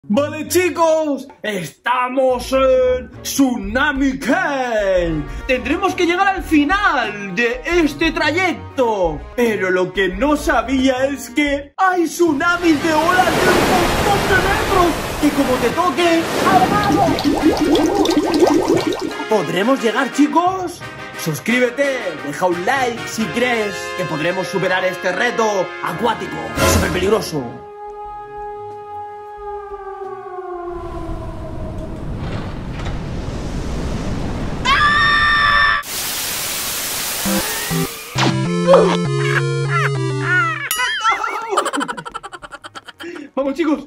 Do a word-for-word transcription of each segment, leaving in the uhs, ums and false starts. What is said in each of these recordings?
Vale, chicos, estamos en Tsunami Cave. Tendremos que llegar al final de este trayecto, pero lo que no sabía es que hay tsunamis de olas de un montón de metros y como te toque... ¿Podremos llegar, chicos? Suscríbete, deja un like si crees que podremos superar este reto acuático, súper peligroso. Vamos, chicos.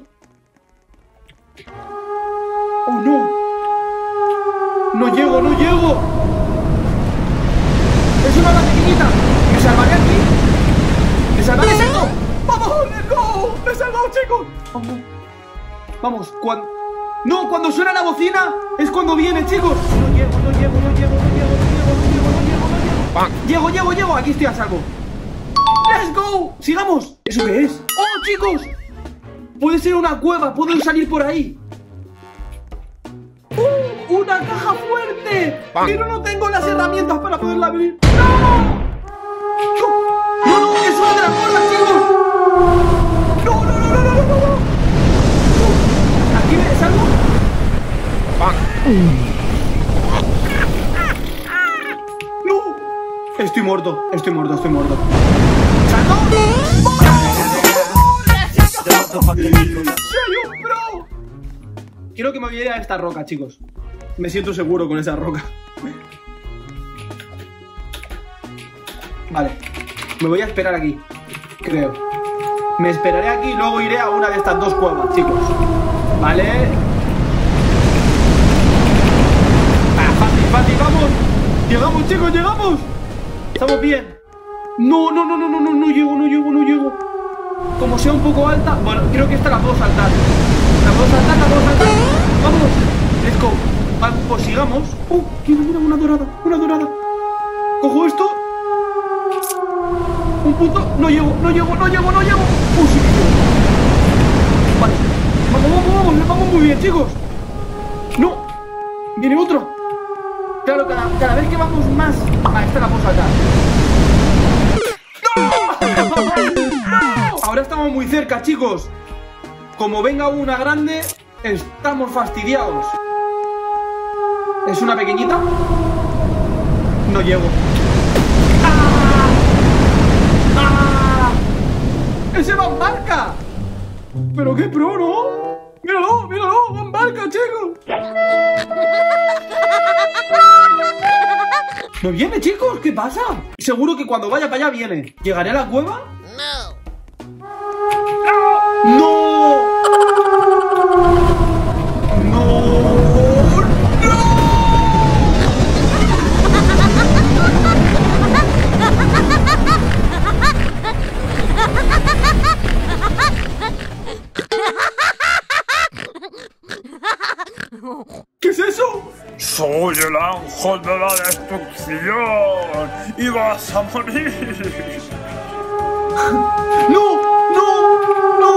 Oh, no. No llego, no llego. Es una ola pequeñita. ¿Me salvaré aquí? ¿Me salvaré esto? ¡Vamos, let's go! ¡Me he salvado, chicos! Vamos. Vamos, cuando... No, cuando suena la bocina es cuando viene, chicos. No llego, no llego, no llego, no llego, no llego, no llego, no llego, no llego. Llego, llego, llego. Aquí estoy a salvo. ¡Let's go! ¡Sigamos! ¿Eso qué es? ¡Oh, chicos! Puede ser una cueva, puedo salir por ahí. ¡Uh! ¡Una caja fuerte! Pero no tengo las herramientas para poderla abrir. ¡No! ¡No, no! ¡Es una de las cosas, chicos! ¡No, no, no, no, no, no, no! no. ¿Aquí me salgo? ¡No! Estoy muerto, estoy muerto, estoy muerto. ¡Salgo! ¡Soy un pro! Quiero que me olvide a esta roca, chicos. Me siento seguro con esa roca. Vale. Me voy a esperar aquí, creo. Me esperaré aquí y luego iré a una de estas dos cuevas, chicos. Vale. Ah, fácil, fácil, vamos. Llegamos, chicos, llegamos. Estamos bien. No, no, no, no, no, no, no llego, no llego, no llego. Como sea un poco alta. Bueno, creo que esta la puedo saltar. La puedo saltar, la puedo saltar. Vamos, let's go. Vale, pues sigamos. Uh, mira, mira, una dorada, una dorada. Cojo esto. Un punto. No llego, no llego, no llego, no llego. Uh, sí que llego. Vale. Vamos, vamos, vamos. Le vamos muy bien, chicos. No. Viene otro. Claro, cada, cada vez que vamos más. Ah, esta la puedo saltar. ¡No! Ahora estamos muy cerca, chicos. Como venga una grande, estamos fastidiados. ¿Es una pequeñita? No llego. ¡Ah! ¡Ah! ¡Ese va en barca! Pero qué pro, ¿no? Míralo, míralo, va en barca, chicos. ¿No viene, chicos? ¿Qué pasa? Seguro que cuando vaya para allá viene. ¿Llegaré a la cueva? No. ¡No! ¡No! ¡No! ¿Qué es eso? Soy el ángel de la destrucción y vas a morir. ¡No! ¡No! ¡No!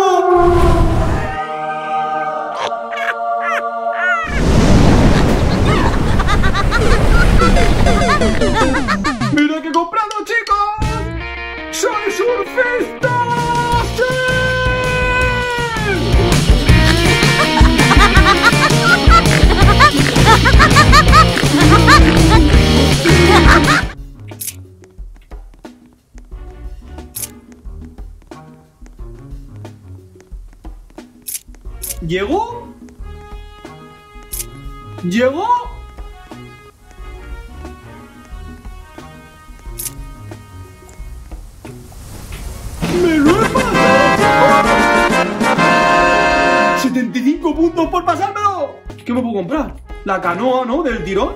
¡Mira que he comprado, chicos! ¡Soy surfista! ¡Sí! ¿Llegó? ¿Llegó? ¡Me lo he pasado! setenta y cinco puntos por pasármelo. ¿Qué me puedo comprar? La canoa, ¿no? Del tirón.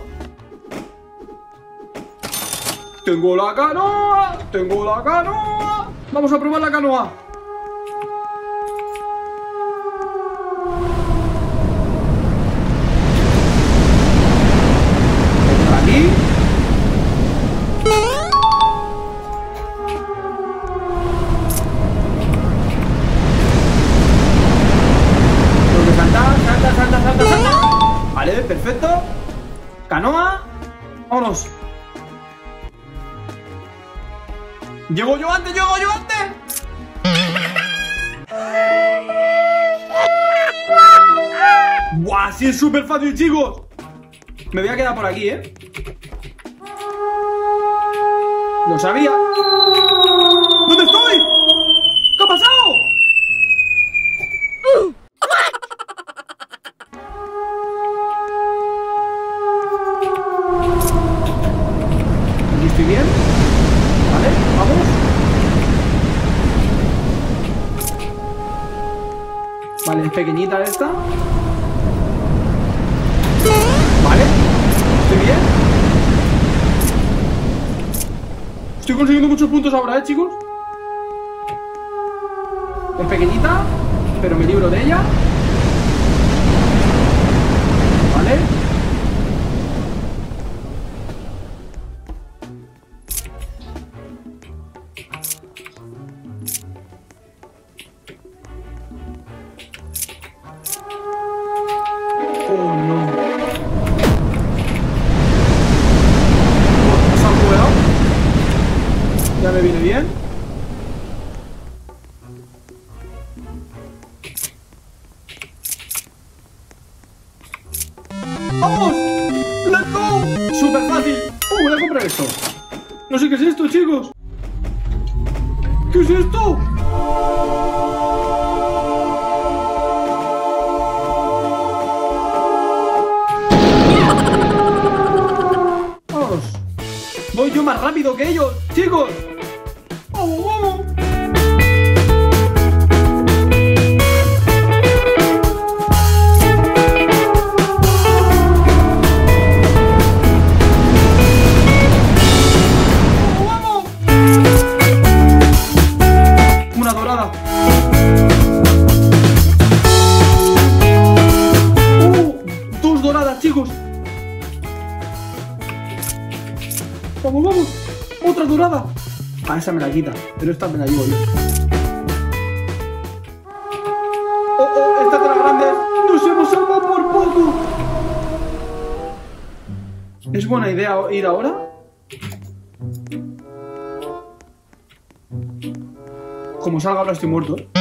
Tengo la canoa. Tengo la canoa. Vamos a probar la canoa. Aquí. Tengo que saltar. perfecto. Canoa. Vámonos. Llego yo antes, llego yo antes. ¡Buah! Sí, es súper fácil, chicos. Me voy a quedar por aquí, ¿eh? Lo sabía. ¿Dónde estoy? ¿Qué ha pasado? Aquí estoy bien. Vale, vamos. Vale, es pequeñita esta. Vale, estoy bien. Estoy consiguiendo muchos puntos ahora, ¿eh, chicos? Es pequeñita, pero me libro de ella. Vale. Oh, no. ¿Se han jugado? Ya me viene bien. ¡Vamos! ¡Let's go! ¡Súper fácil! ¡Oh, voy a comprar esto! No sé qué es esto, chicos. ¿Qué es esto? ¡Vamos! Voy yo más rápido que ellos, chicos. ¡Vamos, vamos! Una dorada. ¡Uh! Dos doradas, chicos. Vamos, vamos. Otra dorada. Ah, esa me la quita, pero esta me la llevo yo. Oh, oh, esta es de las grandes. Nos hemos salvado por poco. ¿Es buena idea ir ahora? Como salga ahora estoy muerto, ¿eh?